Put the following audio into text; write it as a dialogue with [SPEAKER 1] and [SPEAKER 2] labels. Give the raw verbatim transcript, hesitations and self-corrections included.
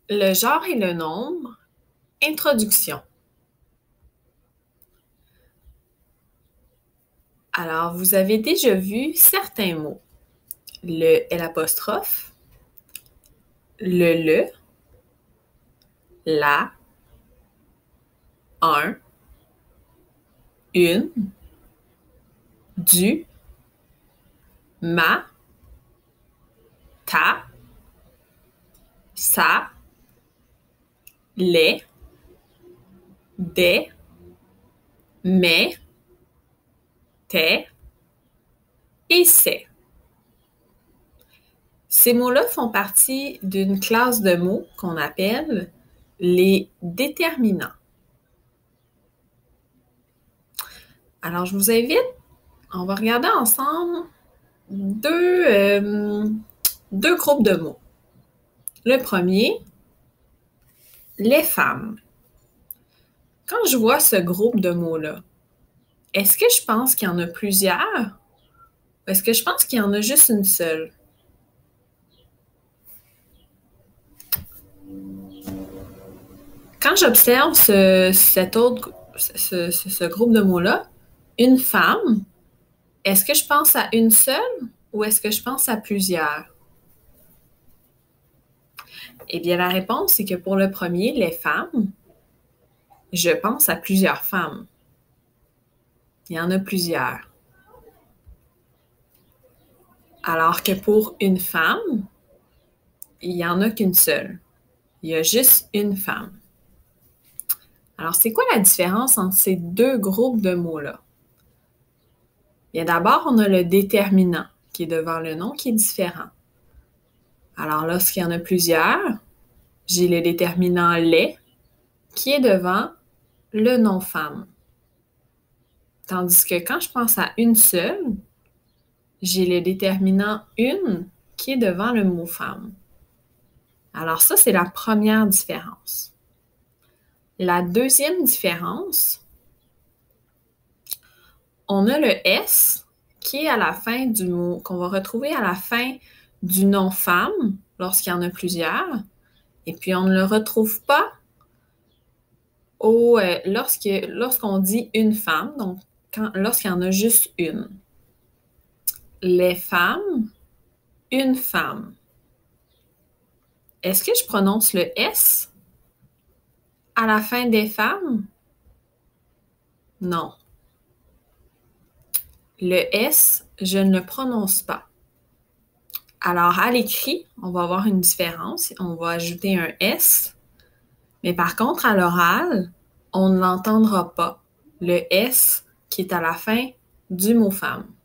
[SPEAKER 1] Le genre et le nombre. Introduction. Alors, vous avez déjà vu certains mots. Le L', le le, la, un, une, du, ma, ta, sa, les, des, mais, tes et c'est. Ces mots-là font partie d'une classe de mots qu'on appelle les déterminants. Alors, je vous invite, on va regarder ensemble deux, euh, deux groupes de mots. Le premier, les femmes. Quand je vois ce groupe de mots-là, est-ce que je pense qu'il y en a plusieurs ou est-ce que je pense qu'il y en a juste une seule? Quand j'observe ce, cet autre, ce, ce, ce groupe de mots-là, une femme, est-ce que je pense à une seule ou est-ce que je pense à plusieurs? Eh bien, la réponse, c'est que pour le premier, les femmes, je pense à plusieurs femmes. Il y en a plusieurs. Alors que pour une femme, il n'y en a qu'une seule. Il y a juste une femme. Alors, c'est quoi la différence entre ces deux groupes de mots-là? Bien, d'abord, on a le déterminant qui est devant le nom qui est différent. Alors, lorsqu'il y en a plusieurs, j'ai le déterminant les qui est devant le nom femme. Tandis que quand je pense à une seule, j'ai le déterminant une qui est devant le mot femme. Alors ça, c'est la première différence. La deuxième différence, on a le S qui est à la fin du mot, qu'on va retrouver à la fin du nom femme lorsqu'il y en a plusieurs. Et puis, on ne le retrouve pas au, euh, lorsque, lorsqu'on dit une femme, donc quand, lorsqu'il y en a juste une. Les femmes, une femme. Est-ce que je prononce le S à la fin des femmes? Non. Le S, je ne le prononce pas. Alors, à l'écrit, on va avoir une différence. On va ajouter un S. Mais par contre, à l'oral, on ne l'entendra pas. Le S qui est à la fin du mot femme.